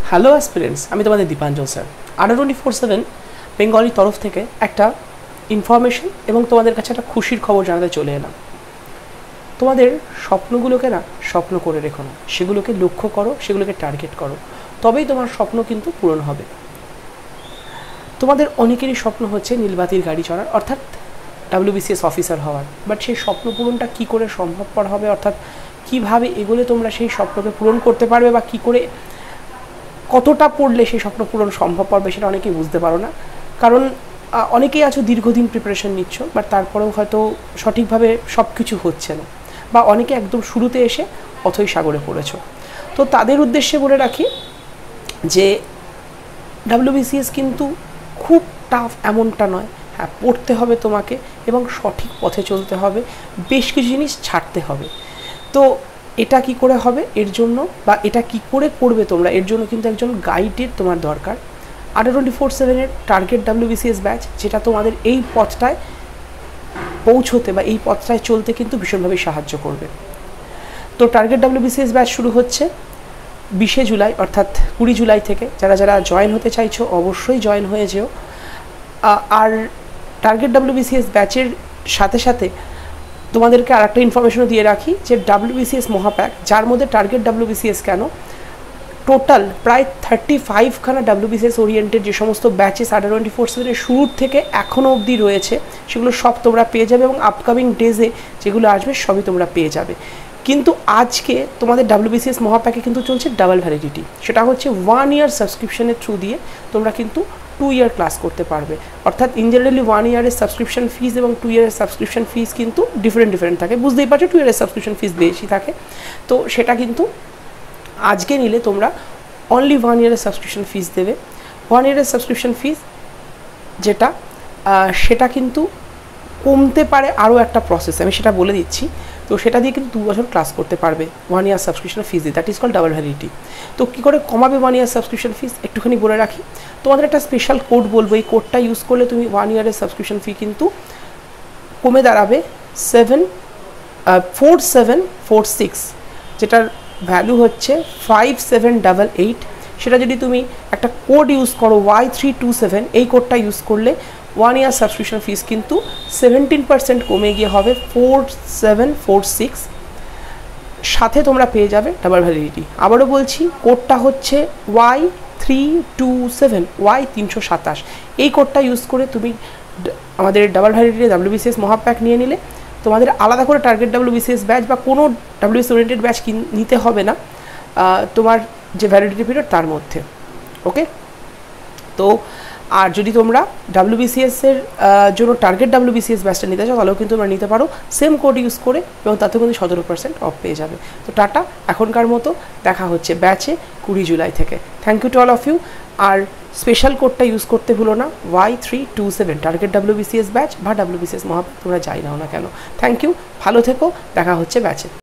Hello aspirants, আমি তোমাদের Dipanjan sir. আডা24/7 Bengali তরফ থেকে একটা ইনফরমেশন এবং তোমাদের কাছে একটা খুশির খবর জানাতে চলে এলাম। তোমাদের স্বপ্নগুলোকে না স্বপ্ন করে রেখো না, সেগুলোকে লক্ষ্য করো, সেগুলোকে টার্গেট করো, তবেই তোমার স্বপ্ন কিন্তু পূরণ হবে। তোমাদের অনেকেরই স্বপ্ন হচ্ছে নীলবাতির গাড়ি চড়ার, অর্থাৎ WBCS অফিসার হওয়ার। বাট সেই স্বপ্ন পূরণটা কী করে সম্ভবপর হবে, অর্থাৎ কীভাবে এগোলে তোমরা সেই স্বপ্নকে পূরণ করতে পারবে বা কী করে কতটা পড়লে সেই স্বপ্ন পূরণ সম্ভব হবে সেটা অনেকেই বুঝতে পারো না। কারণ অনেকেই আছো দীর্ঘদিন প্রিপারেশন নিচ্ছ, বাট তারপরেও হয়তো সঠিকভাবে সব কিছু হচ্ছে না, বা অনেকে একদম শুরুতে এসে অথই সাগরে পড়েছো। তো তাদের উদ্দেশ্যে বলে রাখি যে WBCS কিন্তু খুব টাফ এমনটা নয়। হ্যাঁ, পড়তে হবে তোমাকে এবং সঠিক পথে চলতে হবে, বেশ কিছু জিনিস ছাড়তে হবে। তো এটা কি করে হবে এর জন্য, বা এটা কি করে করবে তোমরা, এর জন্য কিন্তু একজন গাইডের তোমার দরকার। আডা24/7 টার্গেট WBCS ব্যাচ, যেটা তোমাদের এই পথটায় পৌঁছতে বা এই পথটায় চলতে কিন্তু ভীষণভাবে সাহায্য করবে। তো টার্গেট WBCS ব্যাচ শুরু হচ্ছে 20 জুলাই, অর্থাৎ 20 জুলাই থেকে। যারা যারা জয়েন হতে চাইছো অবশ্যই জয়েন হয়ে যেও। আর টার্গেট WBCS ব্যাচের সাথে সাথে তোমাদেরকে আর একটা ইনফরমেশনও দিয়ে রাখি যে WBCS মহাপ্যাক, যার মধ্যে টার্গেট WBCS কেন, টোটাল প্রায় 35খানা WBCS ওরিয়েন্টেড যে সমস্ত ব্যাচেস আডা24/7 শুরুর থেকে এখনও অবধি রয়েছে, সেগুলো সব তোমরা পেয়ে যাবে এবং আপকামিং ডেজে যেগুলো আসবে সবই তোমরা পেয়ে যাবে। কিন্তু আজকে তোমাদের WBCS মহাপ্যাকে কিন্তু চলছে ডাবল ভ্যালিডিটি। সেটা হচ্ছে 1 ইয়ার সাবস্ক্রিপশনের থ্রু দিয়ে তোমরা কিন্তু 2 ইয়ার ক্লাস করতে পারবে। অর্থাৎ ইন জেনারেলি 1 ইয়ারের সাবস্ক্রিপশন ফিস এবং 2 ইয়ারের সাবস্ক্রিপশন ফিস কিন্তু ডিফারেন্ট থাকে, বুঝতেই পারছো। 2 ইয়ারের সাবস্ক্রিপশন ফিস বেশি থাকে, তো সেটা কিন্তু আজকে নিলে তোমরা অনলি 1 ইয়ারের সাবস্ক্রিপশন ফিস দেবে। 1 ইয়ারের সাবস্ক্রিপশন ফিস যেটা, সেটা কিন্তু কমতে পারে আরও একটা প্রসেস, আমি সেটা বলে দিচ্ছি। তো সেটা দিয়ে কিন্তু 2 বছর ক্লাস করতে পারবে 1 ইয়ার সাবস্ক্রিপশন ফিস দিয়ে, that is call double validity. তো কী করে কমাবে 1 ইয়ার সাবস্ক্রিপশন ফিস একটুখানি বলে রাখি। তোমাদের একটা স্পেশাল কোড বলবো, এই কোডটা ইউজ করলে তুমি 1 ইয়ারের সাবস্ক্রিপশন ফি কিন্তু কমে দাঁড়াবে 4746, যেটার ভ্যালু হচ্ছে 5788। সেটা যদি তুমি একটা কোড ইউজ করো Y327, এই কোডটা ইউজ করলে 1 ইয়ার সাবস্ক্রিপশন ফিস কিন্তু 17% কমে গিয়ে হবে 4746। সাথে তোমরা পেয়ে যাবে ডাবল ভ্যালিডিটি। আবারও বলছি, কোডটা হচ্ছে Y327, Y327। এই কোডটা ইউজ করে তুমি আমাদের ডাবল ভ্যালিডিটি WBCS মহাপ্যাক নিয়ে নিলে তোমাদের আলাদা করে টার্গেট WBCS ব্যাচ বা কোনো WBCS ওরিয়েন্টেড ব্যাচ নিতে হবে না তোমার যে ভ্যালিডিটি পিরিয়ড তার মধ্যে। ওকে, তো আর যদি তোমরা WBCS এর জন্য টার্গেট WBCS ব্যাচটা নিতে চাও তাহলেও কিন্তু তোমরা নিতে পারো সেম কোড ইউজ করে, এবং তাতে কিন্তু 17% অফ পেয়ে যাবে। তো টাটা, এখনকার মতো দেখা হচ্ছে ব্যাচে 20 জুলাই থেকে। Thank you to all of you. আর স্পেশাল কোডটা ইউজ করতে ভুলো না, Y327 টার্গেট WBCS ব্যাচ বা WBCS মহাপ্যাক, তোমরা যাই নাও না কেন। থ্যাংক ইউ, ভালো থেকো, দেখা হচ্ছে ব্যাচে।